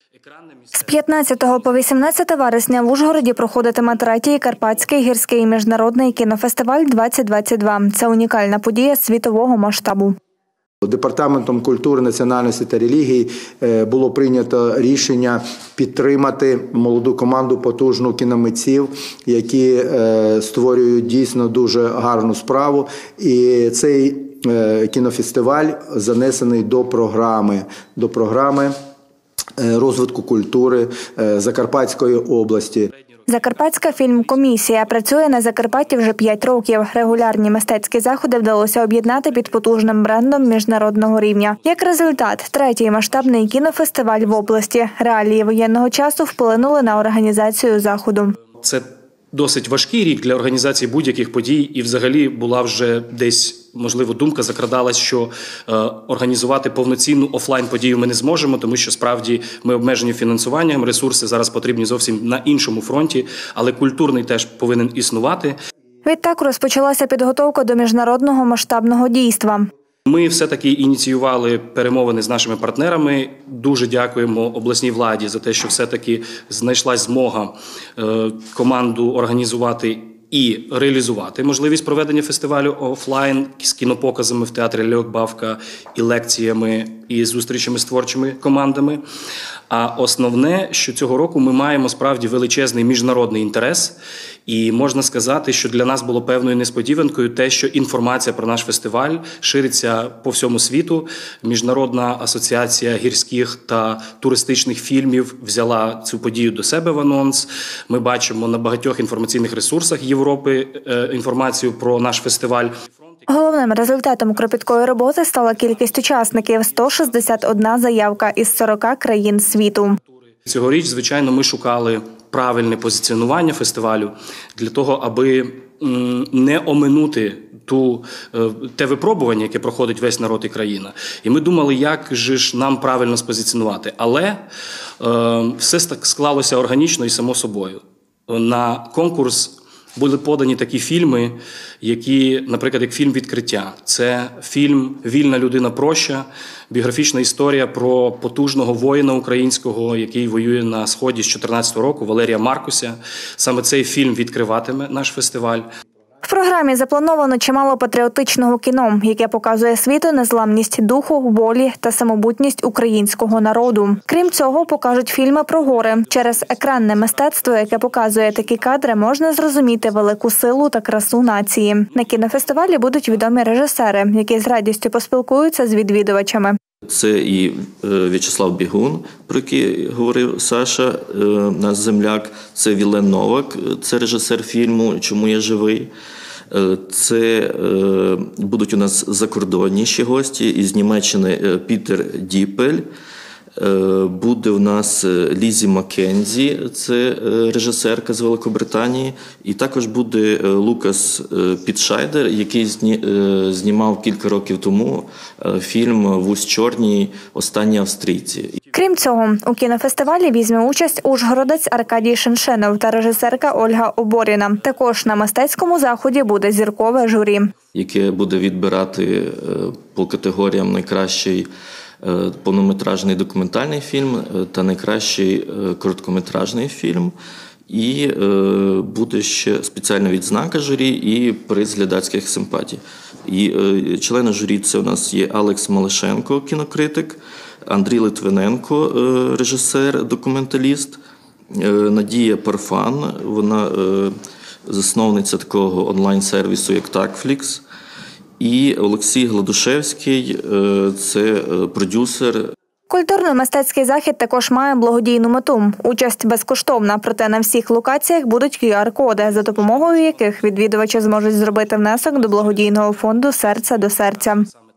З 15 по 18 вересня в Ужгороді проходитиме третій Карпатський гірський міжнародний кінофестиваль-2022. Це унікальна подія світового масштабу. Департаментом культури, національності та релігії було прийнято рішення підтримати молоду команду потужну кіномитців, які створюють дійсно дуже гарну справу. І цей кінофестиваль занесений до програми розвитку культури Закарпатської області. Закарпатська фільмкомісія працює на Закарпатті вже 5 років. Регулярні мистецькі заходи вдалося об'єднати під потужним брендом міжнародного рівня. Як результат, третій масштабний кінофестиваль в області. Реалії воєнного часу вплинули на організацію заходу. Це досить важкий рік для організації будь-яких подій, і взагалі була вже десь, можливо, думка закрадалась, що організувати повноцінну офлайн-подію ми не зможемо, тому що справді ми обмежені фінансуванням, ресурси зараз потрібні зовсім на іншому фронті, але культурний теж повинен існувати. Відтак розпочалася підготовка до міжнародного масштабного дійства. Ми все-таки ініціювали перемовини з нашими партнерами. Дуже дякуємо обласній владі за те, що все-таки знайшлась змога команду організувати і реалізувати можливість проведення фестивалю офлайн з кінопоказами в театрі Льох Бавка і лекціями, і зустрічами з творчими командами. А основне, що цього року ми маємо справді величезний міжнародний інтерес. І можна сказати, що для нас було певною несподіванкою те, що інформація про наш фестиваль шириться по всьому світу. Міжнародна асоціація гірських та туристичних фільмів взяла цю подію до себе в анонс. Ми бачимо на багатьох інформаційних ресурсах Європи інформацію про наш фестиваль. Головним результатом кропіткої роботи стала кількість учасників – 161 заявка із 40 країн світу. Цьогоріч, звичайно, ми шукали правильне позиціонування фестивалю для того, аби не оминути те випробування, яке проходить весь народ і країна. І ми думали, як же ж нам правильно спозиціонувати. Але все так склалося органічно і само собою. На конкурс були подані такі фільми, які, наприклад, як фільм «Відкриття». Це фільм «Вільна людина проща», біографічна історія про потужного воїна українського, який воює на Сході з 14-го року, Валерія Маркуся. Саме цей фільм відкриватиме наш фестиваль. В програмі заплановано чимало патріотичного кіно, яке показує світу незламність духу, волі та самобутність українського народу. Крім цього, покажуть фільми про гори. Через екранне мистецтво, яке показує такі кадри, можна зрозуміти велику силу та красу нації. На кінофестивалі будуть відомі режисери, які з радістю поспілкуються з відвідувачами. Це і В'ячеслав Бігун, про який говорив Саша, наш земляк. Це Вілен Новак, це режисер фільму «Чому я живий». Це будуть у нас закордонні ще гості. Із Німеччини Пітер Діпель. Буде у нас Лізі Маккензі, це режисерка з Великобританії. І також буде Лукас Підшайдер, який знімав кілька років тому фільм «Вусь чорній. Останні австрійці». Крім цього, у кінофестивалі візьме участь ужгородець Аркадій Шиншинов та режисерка Ольга Оборіна. Також на мистецькому заході буде зіркове журі, яке буде відбирати по категоріям найкращий повнометражний документальний фільм та найкращий короткометражний фільм. І буде ще спеціальна відзнака журі і приз глядацьких симпатій. І члени журі це у нас є Алекс Малишенко, кінокритик, Андрій Литвиненко, режисер, документаліст, Надія Парфан, вона засновниця такого онлайн-сервісу, як Такфлікс, і Олексій Гладушевський, це продюсер. Культурно-мистецький захід також має благодійну мету. Участь безкоштовна, проте на всіх локаціях будуть QR-коди, за допомогою яких відвідувачі зможуть зробити внесок до благодійного фонду «Серце до серця».